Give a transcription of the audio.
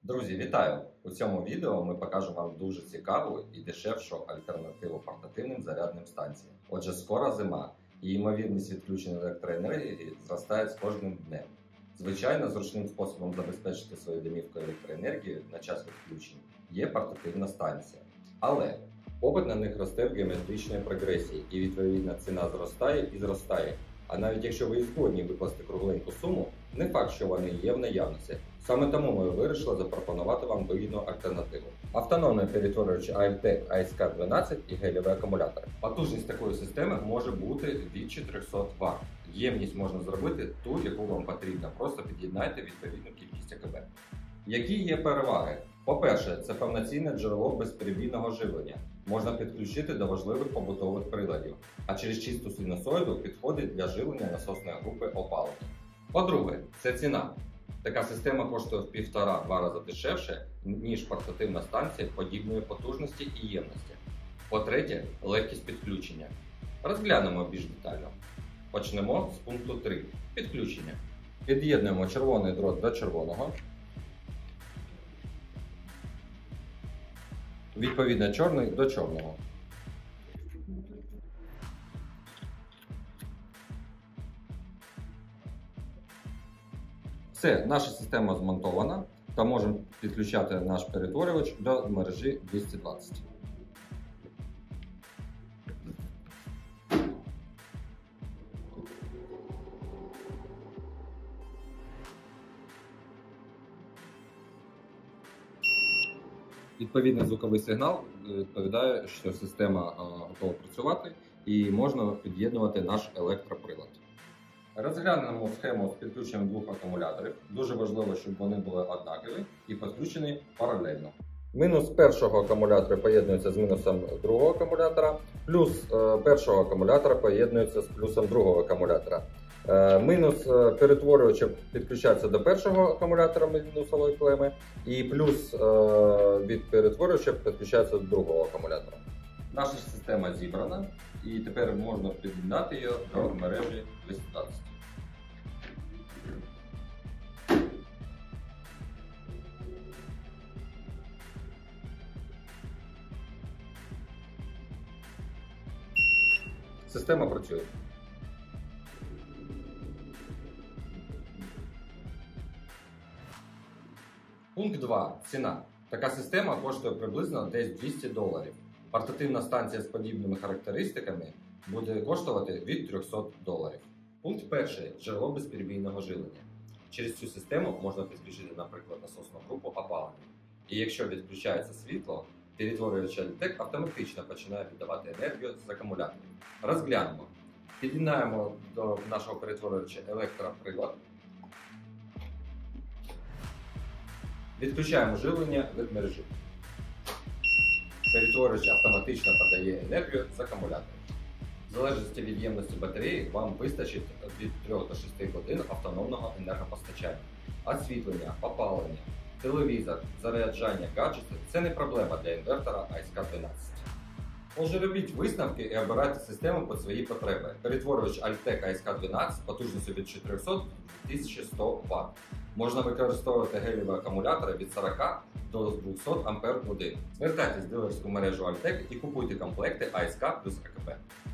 Друзі, вітаю! У цьому відео ми покажемо вам дуже цікаву і дешевшу альтернативу портативним зарядним станціям. Отже, скоро зима, і ймовірність відключення електроенергії зростає з кожним днем. Звичайно, зручним способом забезпечити свою домівку електроенергією на час відключень є портативна станція. Але попит на них росте в геометричній прогресії, і відповідна ціна зростає і зростає. А навіть якщо ви і згодні викласти кругленьку суму, не факт, що вони є в наявності. Саме тому ми вирішили запропонувати вам вигідну альтернативу. Автономний перетворювач Altec ASK12 і гелєвий акумулятор. Потужність такої системи може бути від 400 Вт. Ємність можна зробити ту, яку вам потрібно, просто під'єднайте відповідну кількість АКБ. Які є переваги? По-перше, це повноцінне джерело безперебійного живлення. Можна підключити до важливих побутових приладів, а через чисту синусоїду підходить для живлення насосної групи опалення. По-друге, це ціна. Така система коштує в 1,5-2 рази дешевше, ніж портативна станція подібної потужності і ємності. По-третє, легкість підключення. Розглянемо більш детально. Почнемо з пункту 3. Підключення. Під'єднуємо червоний дрот до червоного. Відповідно, чорний до чорного. Все, наша система змонтована та можемо підключати наш перетворювач до мережі 220. Відповідний звуковий сигнал відповідає, що система готова працювати і можна під'єднувати наш електроприлад. Розглянемо схему з підключенням двох акумуляторів. Дуже важливо, щоб вони були однакові і підключені паралельно. Мінус першого акумулятора поєднується з мінусом другого акумулятора, плюс першого акумулятора поєднується з плюсом другого акумулятора. Мінус перетворювача підключається до першого акумулятора мінусової клеми, і плюс від перетворювача підключається до другого акумулятора. Наша система зібрана, і тепер можна під'єднати її до мережі 220. Система працює. Пункт 2. Ціна. Така система коштує приблизно десь $200. Портативна станція з подібними характеристиками буде коштувати від $300. Пункт 1. Джерело безперебійного живлення. Через цю систему можна підключити, наприклад, насосну групу опалення. І якщо відключається світло, перетворювач Altec автоматично починає віддавати енергію з акумуляторів. Розглянемо. Під'єднаємо до нашого перетворювача електроприлад. Відключаємо живлення від мережі. Перетворювач автоматично подає енергію з акумулятора. В залежності від ємності батареї вам вистачить від 3 до 6 годин автономного енергопостачання. Освітлення, опалення, телевізор, заряджання гаджетів – це не проблема для інвертора ASK12. Отже, робіть висновки і обирайте систему під свої потреби. Перетворювач Altec ASK12 потужністю від 400 до 1100 Вт. Можна використовувати гелєві акумулятори від 40 до 200 Ах. Звертайтесь в дилерську мережу Altec і купуйте комплекти ASK плюс АКБ.